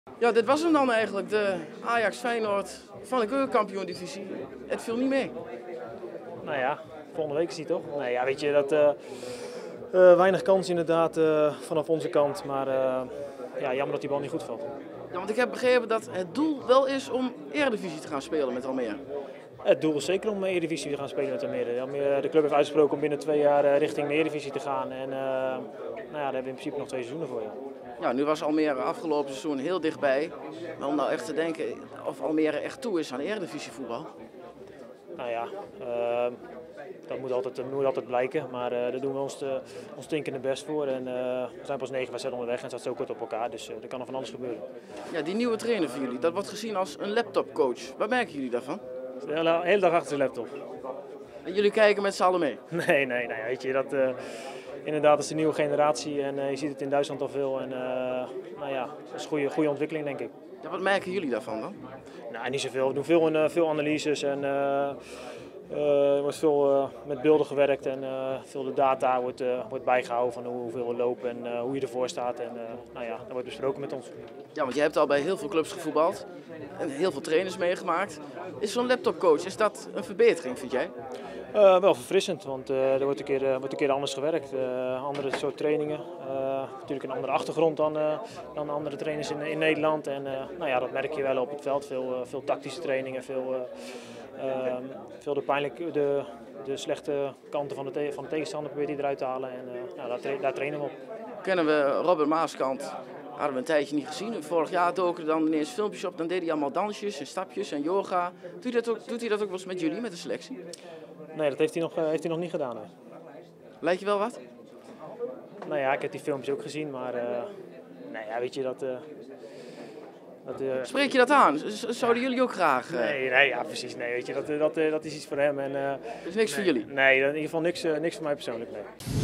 Ja, dit was hem dan eigenlijk. De Ajax Feyenoord van de keukenkampioen-divisie. Het viel niet mee. Nou ja, volgende week is hij toch? Nee, ja, weet je, weinig kans inderdaad vanaf onze kant. Maar ja, jammer dat die bal niet goed valt. Ja, want ik heb begrepen dat het doel wel is om Eredivisie te gaan spelen met Almere. Het doel is zeker om Eredivisie te gaan spelen met Almere. De club heeft uitgesproken om binnen 2 jaar richting de Eredivisie te gaan. En nou ja, daar hebben we in principe nog 2 seizoenen voor. Ja. Ja, nu was Almere afgelopen seizoen heel dichtbij. Maar om nou echt te denken of Almere echt toe is aan Eredivisie voetbal. Nou ja, dat moet altijd blijken. Maar daar doen we ons stinkende best voor. En we zijn pas 9 wedstrijden onderweg en staat zo kort op elkaar. Dus er kan nog van alles gebeuren. Ja, die nieuwe trainer van jullie, dat wordt gezien als een laptopcoach. Wat merken jullie daarvan? De hele dag achter de laptop. En jullie kijken met z'n allen mee? Nee, weet je, inderdaad is de nieuwe generatie en je ziet het in Duitsland al veel. En nou ja, dat is een goede ontwikkeling, denk ik. Ja, wat merken jullie daarvan dan? Nou, niet zoveel. We doen veel analyses en er wordt veel met beelden gewerkt en veel de data wordt bijgehouden van hoeveel we lopen en hoe je ervoor staat. En nou ja, dat wordt besproken met ons. Ja, want je hebt al bij heel veel clubs gevoetbald en heel veel trainers meegemaakt. Is zo'n laptopcoach, is dat een verbetering, vind jij? Wel verfrissend, want er wordt een keer anders gewerkt. Andere soort trainingen. Natuurlijk een andere achtergrond dan andere trainers in Nederland. En nou ja, dat merk je wel op het veld. Veel tactische trainingen, veel de slechte kanten van de tegenstander probeert hij eruit te halen. En nou, daar trainen we op. Kennen we Robert Maaskant, hadden we een tijdje niet gezien. Vorig jaar doken er dan ineens filmpjes op, dan deed hij allemaal dansjes en stapjes en yoga. Doet hij dat ook wel eens met jullie, met de selectie? Nee, dat heeft hij nog niet gedaan. Hè. Lijkt je wel wat? Nou ja, ik heb die filmpjes ook gezien, maar nou ja, weet je dat... Spreek je dat aan? Zouden jullie ook graag? Nee, ja, precies. Nee, weet je, dat is iets voor hem. En, is niks voor jullie? Nee, in ieder geval niks voor mij persoonlijk. Nee.